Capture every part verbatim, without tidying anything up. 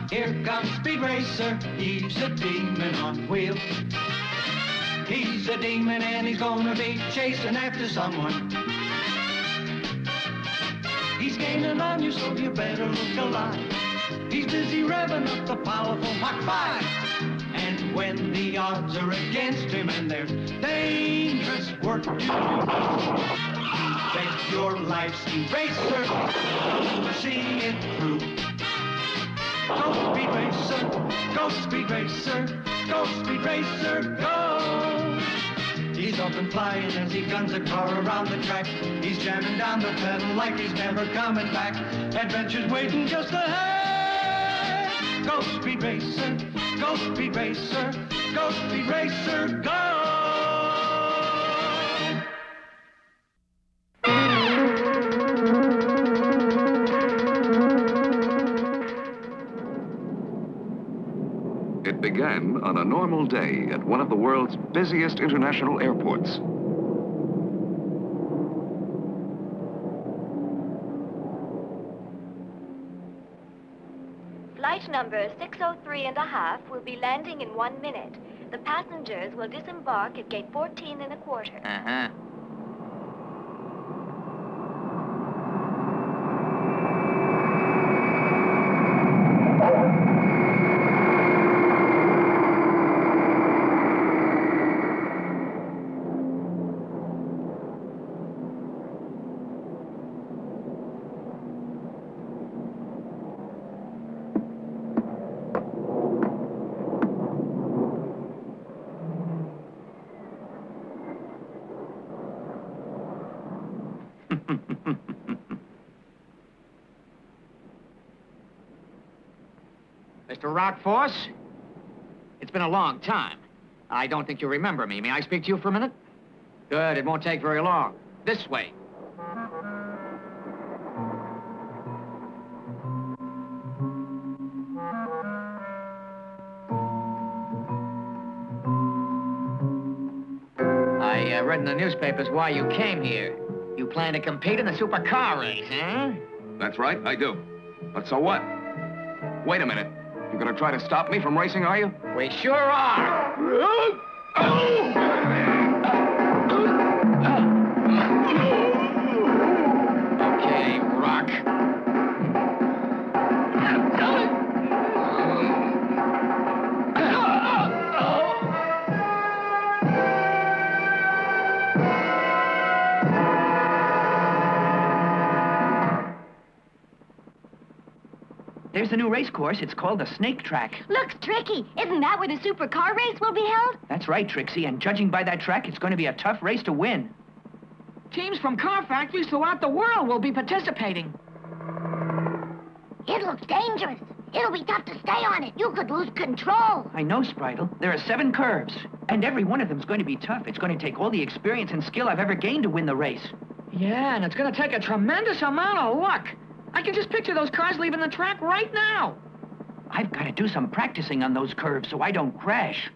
Here comes Speed Racer, he's a demon on wheels. He's a demon and he's gonna be chasing after someone. He's gaining on you, so you better look alive. He's busy revving up the powerful Mach five. And when the odds are against him and there's dangerous work to do, bet your life, Speed Racer, you'll see it through. Go Speed Racer, go Speed Racer, go Speed Racer, go! He's up and flying as he guns a car around the track. He's jamming down the pedal like he's never coming back. Adventure's waiting just ahead. Go Speed Racer, go Speed Racer, go Speed Racer, go! It began on a normal day at one of the world's busiest international airports. Flight number six oh three and a half will be landing in one minute. The passengers will disembark at gate fourteen and a quarter. Uh-huh. Mister Rockforce, it's been a long time. I don't think you remember me. May I speak to you for a minute? Good, it won't take very long. This way. I uh, read in the newspapers why you came here. You plan to compete in the supercar race, huh? That's right, I do. But so what? Wait a minute. You're gonna try to stop me from racing, are you? We sure are. Okay, Rock. There's the new race course. It's called the Snake Track. Looks tricky. Isn't that where the supercar race will be held? That's right, Trixie. And judging by that track, it's going to be a tough race to win. Teams from car factories throughout the world will be participating. It looks dangerous. It'll be tough to stay on it. You could lose control. I know, Spritle. There are seven curves. And every one of them's going to be tough. It's going to take all the experience and skill I've ever gained to win the race. Yeah, and it's going to take a tremendous amount of luck. I can just picture those cars leaving the track right now. I've got to do some practicing on those curves so I don't crash.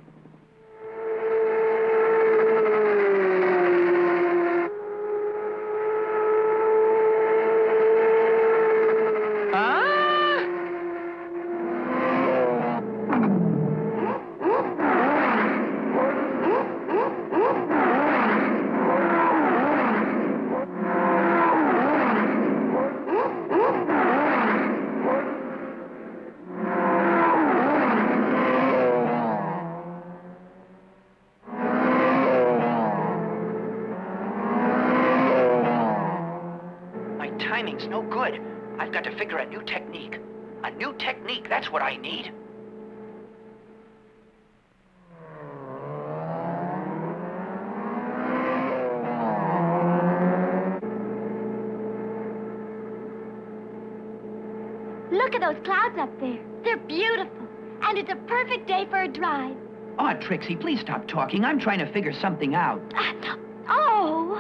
Timing's no good. I've got to figure a new technique. A new technique, that's what I need. Look at those clouds up there. They're beautiful. And it's a perfect day for a drive. Oh, Trixie, please stop talking. I'm trying to figure something out. Uh, oh.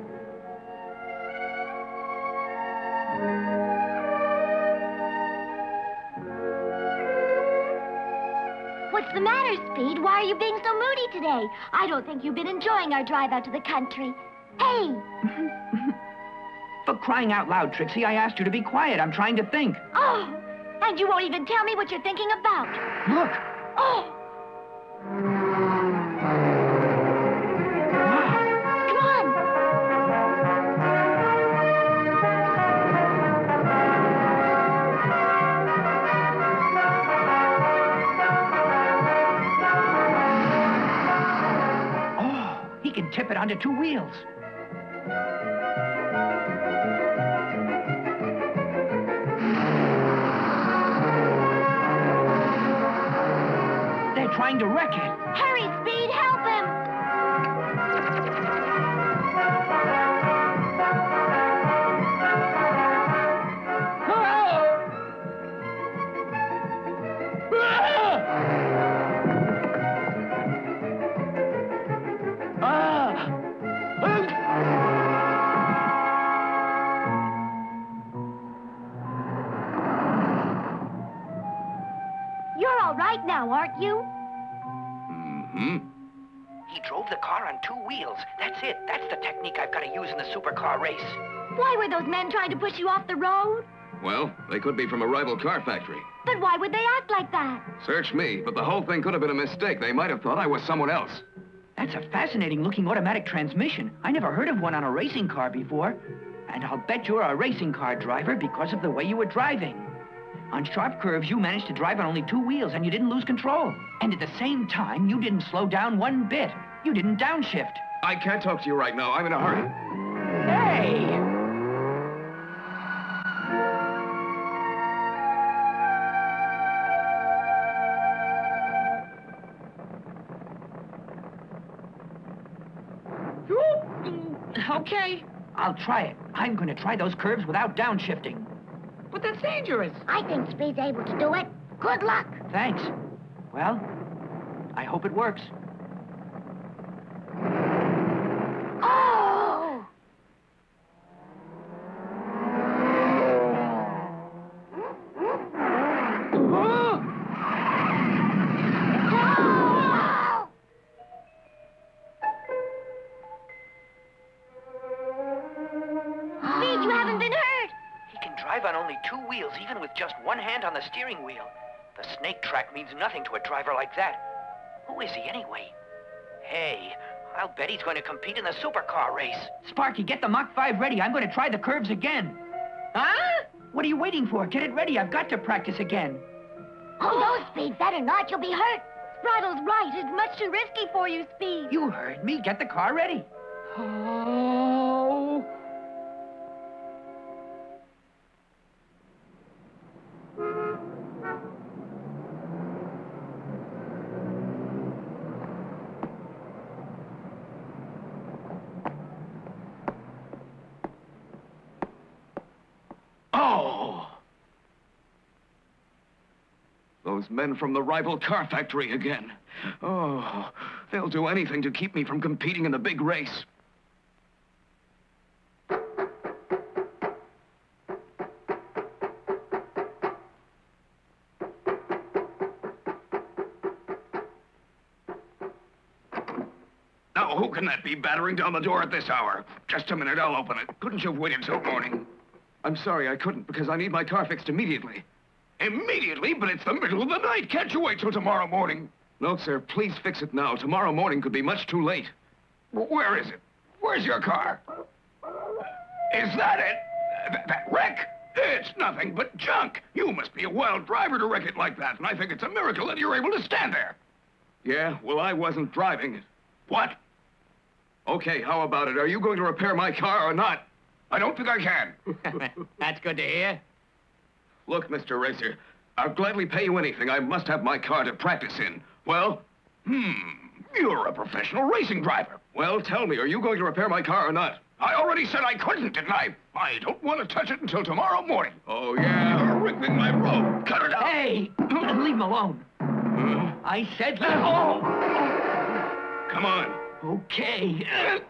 What's the matter, Speed? Why are you being so moody today? I don't think you've been enjoying our drive out to the country. Hey! For crying out loud, Trixie, I asked you to be quiet. I'm trying to think. Oh, And you won't even tell me what you're thinking about. Look. Oh! Come on! Oh, he can tip it onto two wheels. They're trying to wreck it. Hurry, Speed, help him! You're all right now, aren't you? Mm-hmm. He drove the car on two wheels. That's it. That's the technique I've got to use in the supercar race. Why were those men trying to push you off the road? Well, they could be from a rival car factory. But why would they act like that? Search me, but the whole thing could have been a mistake. They might have thought I was someone else. That's a fascinating-looking automatic transmission. I never heard of one on a racing car before. And I'll bet you're a racing car driver because of the way you were driving. On sharp curves, you managed to drive on only two wheels and you didn't lose control. And at the same time, you didn't slow down one bit. You didn't downshift. I can't talk to you right now. I'm in a hurry. Hey! Okay. I'll try it. I'm going to try those curves without downshifting. But that's dangerous. I think Speed's able to do it. Good luck. Thanks. Well, I hope it works. Oh! Oh! Speed, you haven't been hurt. He can drive on only two wheels, even with just one hand on the steering wheel. The snake track means nothing to a driver like that. Who is he anyway? Hey, I'll bet he's going to compete in the supercar race. Sparky, get the Mach five ready. I'm going to try the curves again. Huh? What are you waiting for? Get it ready. I've got to practice again. Oh, no, Speed, better not. You'll be hurt. Bridle's right. It's much too risky for you, Speed. You heard me. Get the car ready. Oh. Oh! Those men from the rival car factory again. Oh, they'll do anything to keep me from competing in the big race. Now, who can that be battering down the door at this hour? Just a minute, I'll open it. Couldn't you have waited till morning? I'm sorry, I couldn't, because I need my car fixed immediately. Immediately? But it's the middle of the night. Can't you wait till tomorrow morning? No, sir. Please fix it now. Tomorrow morning could be much too late. W- where is it? Where's your car? Is that it? Th- that wreck? It's nothing but junk. You must be a wild driver to wreck it like that, and I think it's a miracle that you're able to stand there. Yeah, well, I wasn't driving it. What? Okay, how about it? Are you going to repair my car or not? I don't think I can. That's good to hear. Look, Mister Racer, I'll gladly pay you anything. I must have my car to practice in. Well, hmm, you're a professional racing driver. Well, tell me, are you going to repair my car or not? I already said I couldn't, didn't I? I don't want to touch it until tomorrow morning. Oh, yeah? You're ripping my rope. Cut it out. Hey, leave him alone. Huh? I said let him... Oh. Come on. Okay.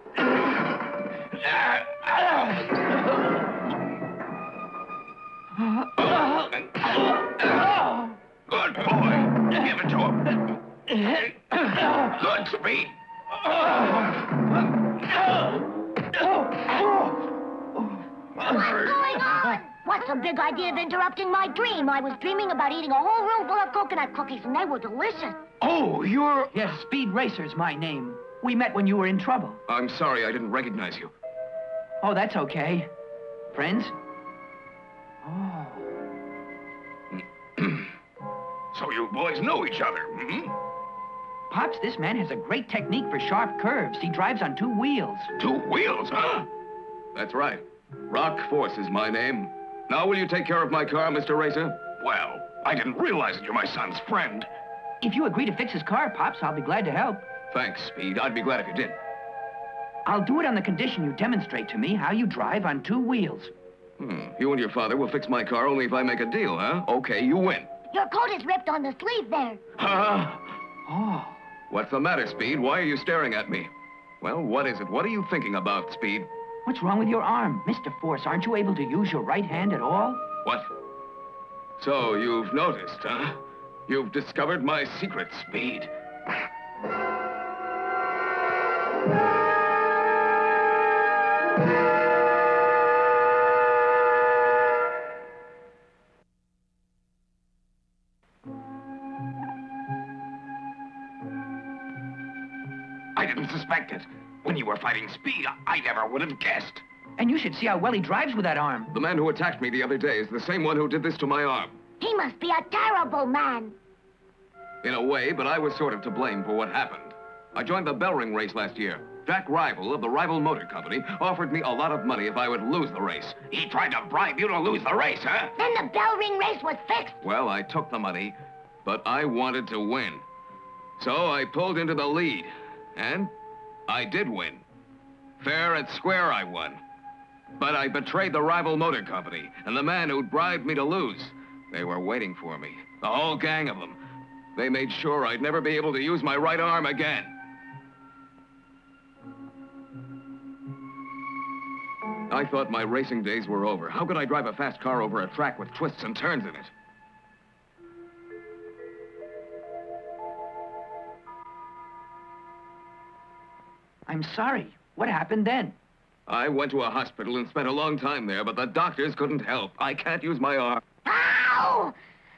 Good boy. Give it to him. Good speed. What's going on? What's the big idea of interrupting my dream? I was dreaming about eating a whole room full of coconut cookies, and they were delicious. Oh, you're... Yes, Speed Racer's my name. We met when you were in trouble. I'm sorry, I didn't recognize you. Oh, that's okay. Friends? Oh. So you boys know each other, hmm? Pops, this man has a great technique for sharp curves. He drives on two wheels. Two wheels, huh? That's right. Rock Force is my name. Now, will you take care of my car, Mister Racer? Well, I didn't realize that you're my son's friend. If you agree to fix his car, Pops, I'll be glad to help. Thanks, Speed. I'd be glad if you did. I'll do it on the condition you demonstrate to me how you drive on two wheels. Hmm. You and your father will fix my car only if I make a deal, huh? Okay, you win. Your coat is ripped on the sleeve there. Huh? Oh. What's the matter, Speed? Why are you staring at me? Well, what is it? What are you thinking about, Speed? What's wrong with your arm? Mister Force, aren't you able to use your right hand at all? What? So you've noticed, huh? You've discovered my secret, Speed. I didn't suspect it. When you were fighting Speed, I, I never would have guessed. And you should see how well he drives with that arm. The man who attacked me the other day is the same one who did this to my arm. He must be a terrible man. In a way, but I was sort of to blame for what happened. I joined the bell ring race last year. Jack Rival of the Rival Motor Company offered me a lot of money if I would lose the race. He tried to bribe you to lose the race, huh? Then the bell ring race was fixed. Well, I took the money, but I wanted to win. So I pulled into the lead, and I did win. Fair and square I won. But I betrayed the Rival Motor Company and the man who'd bribed me to lose. They were waiting for me, the whole gang of them. They made sure I'd never be able to use my right arm again. I thought my racing days were over. How could I drive a fast car over a track with twists and turns in it? I'm sorry. What happened then? I went to a hospital and spent a long time there, but the doctors couldn't help. I can't use my arm. Ow!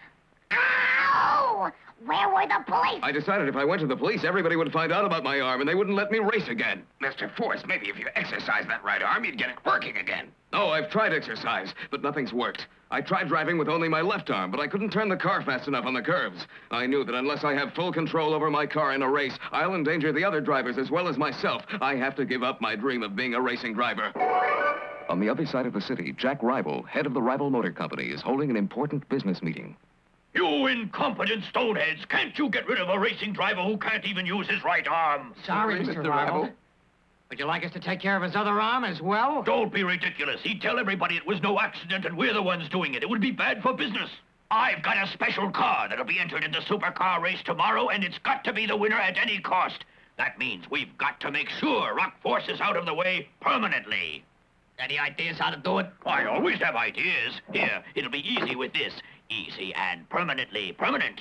Ow! Where were the police? I decided if I went to the police, everybody would find out about my arm, and they wouldn't let me race again. Mister Force, maybe if you exercise that right arm, you'd get it working again. Oh, I've tried exercise, but nothing's worked. I tried driving with only my left arm, but I couldn't turn the car fast enough on the curves. I knew that unless I have full control over my car in a race, I'll endanger the other drivers as well as myself. I have to give up my dream of being a racing driver. On the other side of the city, Jack Rival, head of the Rival Motor Company, is holding an important business meeting. You incompetent stoneheads! Can't you get rid of a racing driver who can't even use his right arm? Sorry, Mister Rival. Would you like us to take care of his other arm as well? Don't be ridiculous. He'd tell everybody it was no accident and we're the ones doing it. It would be bad for business. I've got a special car that'll be entered in the supercar race tomorrow, and it's got to be the winner at any cost. That means we've got to make sure Rock Force is out of the way permanently. Any ideas how to do it? I always have ideas. Here, it'll be easy with this. Easy and permanently permanent.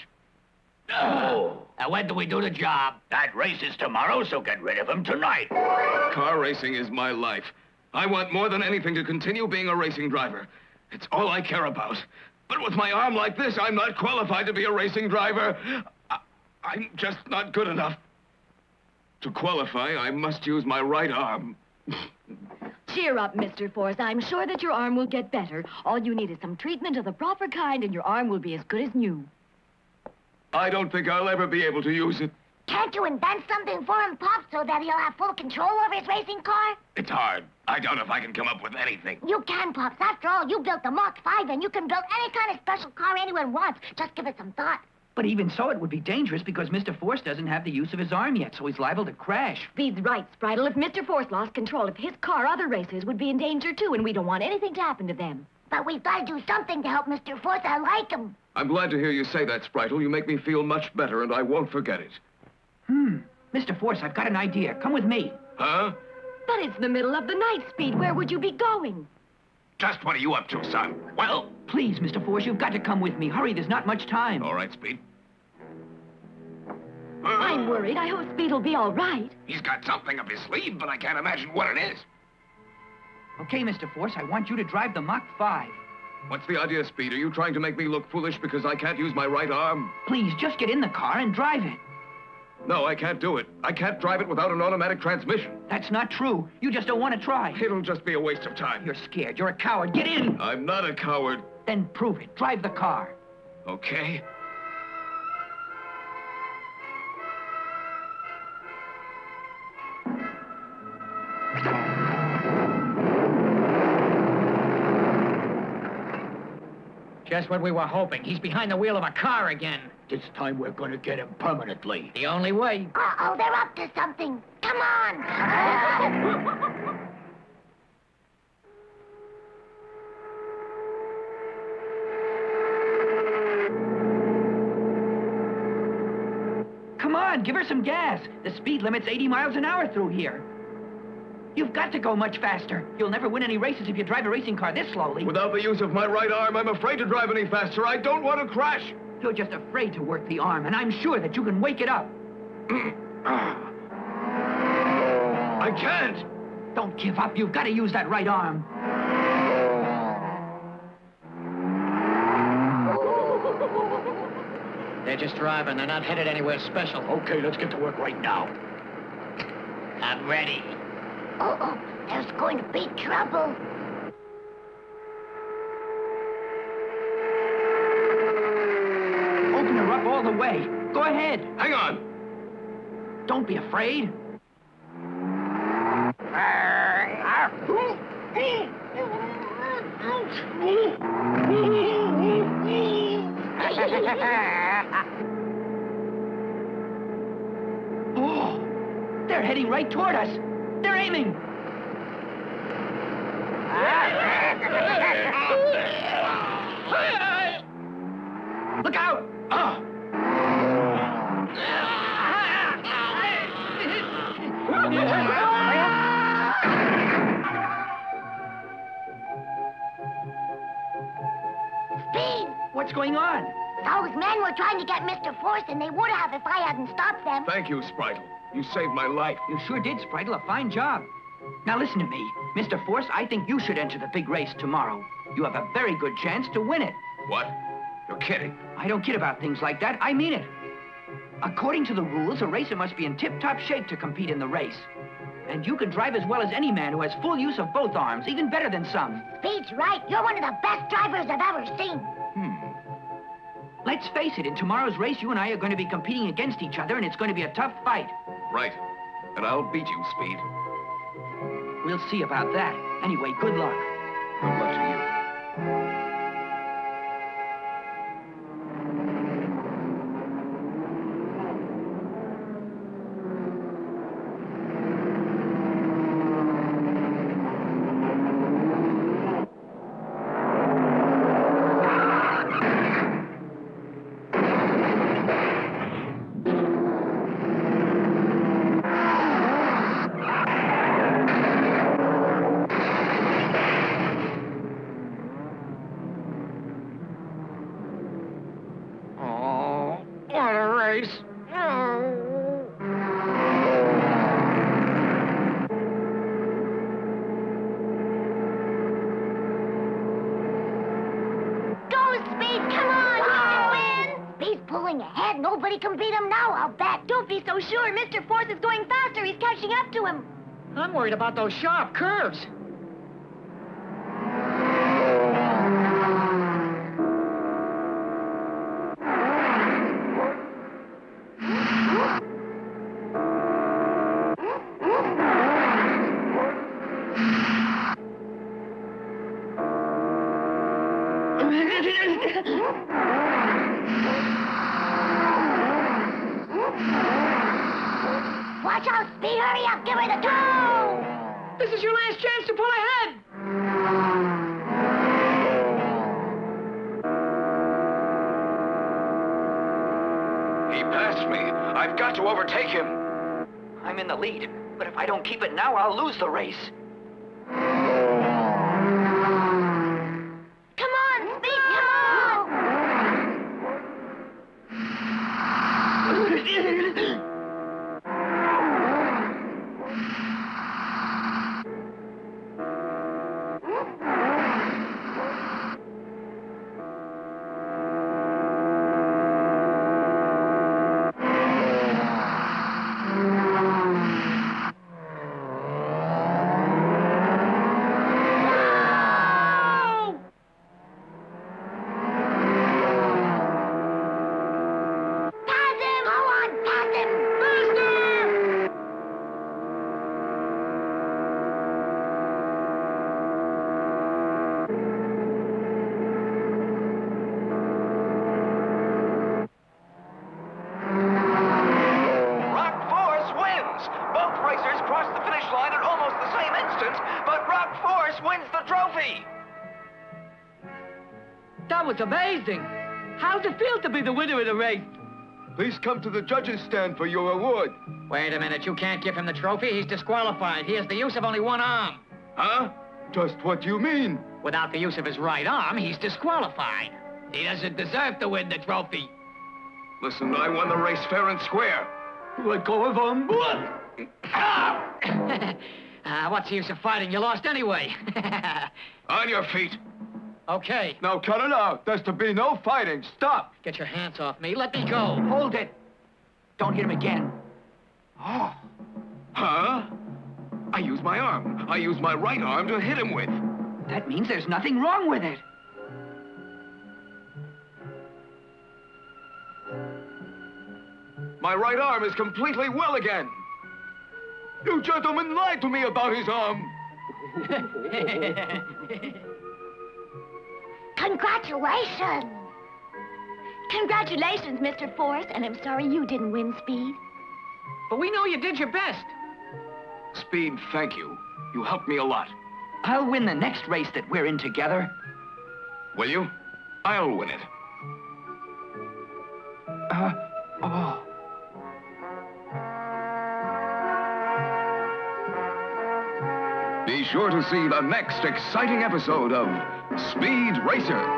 Oh. Uh, when do we do the job? That race is tomorrow, so get rid of him tonight. Car racing is my life. I want more than anything to continue being a racing driver. It's all I care about. But with my arm like this, I'm not qualified to be a racing driver. I, I'm just not good enough. To qualify, I must use my right arm. Cheer up, Mister Force. I'm sure that your arm will get better. All you need is some treatment of the proper kind, and your arm will be as good as new. I don't think I'll ever be able to use it. Can't you invent something for him, Pop, so that he'll have full control over his racing car? It's hard. I don't know if I can come up with anything. You can, Pops. After all, you built the Mach five, and you can build any kind of special car anyone wants. Just give it some thought. But even so, it would be dangerous because Mister Force doesn't have the use of his arm yet, so he's liable to crash. Speed's right, Spritle. If Mister Force lost control of his car, other racers would be in danger, too, and we don't want anything to happen to them. But we've got to do something to help Mister Force. I like him. I'm glad to hear you say that, Spritle. You make me feel much better, and I won't forget it. Hmm. Mister Force, I've got an idea. Come with me. Huh? But it's the middle of the night, Speed. Where would you be going? Just what are you up to, son? Well? Please, Mister Force, you've got to come with me. Hurry, there's not much time. All right, Speed. I'm worried. I hope Speed will be all right. He's got something up his sleeve, but I can't imagine what it is. Okay, Mister Force, I want you to drive the Mach five. What's the idea, Speed? Are you trying to make me look foolish because I can't use my right arm? Please, just get in the car and drive it. No, I can't do it. I can't drive it without an automatic transmission. That's not true. You just don't want to try. It'll just be a waste of time. You're scared. You're a coward. Get in. I'm not a coward. Then prove it. Drive the car. Okay. Just what we were hoping. He's behind the wheel of a car again. This time we're gonna get him permanently. The only way. Uh-oh, they're up to something. Come on. Come on, give her some gas. The speed limit's eighty miles an hour through here. You've got to go much faster. You'll never win any races if you drive a racing car this slowly. Without the use of my right arm, I'm afraid to drive any faster. I don't want to crash. You're just afraid to work the arm, and I'm sure that you can wake it up. I can't. Don't give up. You've got to use that right arm. They're just driving. They're not headed anywhere special. Okay, let's get to work right now. I'm ready. Uh-oh, there's going to be trouble. Open her up all the way. Go ahead. Hang on. Don't be afraid. Oh, they're heading right toward us. They're aiming. Look out! Oh. Speed! What's going on? Those men were trying to get Mister Force, and they would have if I hadn't stopped them. Thank you, Spritle. You saved my life. You sure did, Spritle. A fine job. Now listen to me. Mister Force, I think you should enter the big race tomorrow. You have a very good chance to win it. What? You're kidding. I don't kid about things like that. I mean it. According to the rules, a racer must be in tip-top shape to compete in the race. And you can drive as well as any man who has full use of both arms, even better than some. Speed's right. You're one of the best drivers I've ever seen. Hmm. Let's face it, in tomorrow's race, you and I are going to be competing against each other, and it's going to be a tough fight. Right. And I'll beat you, Speed. We'll see about that. Anyway, good luck. Good luck to you. Nobody can beat him now, I'll bet. Don't be so sure. Mister Force is going faster. He's catching up to him. I'm worried about those sharp curves. Watch out, Speed. Hurry up. Give her the tow. This is your last chance to pull ahead. He passed me. I've got to overtake him. I'm in the lead, but if I don't keep it now, I'll lose the race. Come on, Speed. Come on. It's amazing. How's it feel to be the winner of the race? Please come to the judges' stand for your award. Wait a minute. You can't give him the trophy. He's disqualified. He has the use of only one arm. Huh? Just what you mean? Without the use of his right arm, he's disqualified. He doesn't deserve to win the trophy. Listen, I won the race fair and square. Let go of him. uh, what's the use of fighting? You lost anyway. On your feet. Okay. Now cut it out. There's to be no fighting. Stop. Get your hands off me. Let me go. Hold it. Don't hit him again. Oh. Huh? I used my arm. I used my right arm to hit him with. That means there's nothing wrong with it. My right arm is completely well again. You gentlemen lied to me about his arm. Congratulations! Congratulations, Mister Force, and I'm sorry you didn't win, Speed. But we know you did your best. Speed, thank you. You helped me a lot. I'll win the next race that we're in together. Will you? I'll win it. Uh, oh. Be sure to see the next exciting episode of Speed Racer.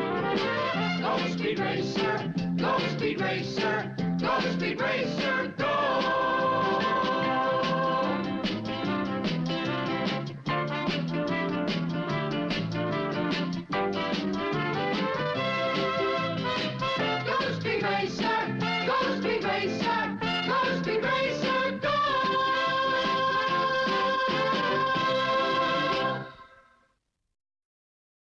Speed Racer, go Speed Racer, go Speed Racer, go!